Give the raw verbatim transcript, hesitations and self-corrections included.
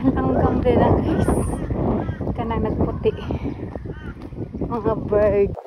Hanggang din na guys. Kanang nagputi. Mga bird.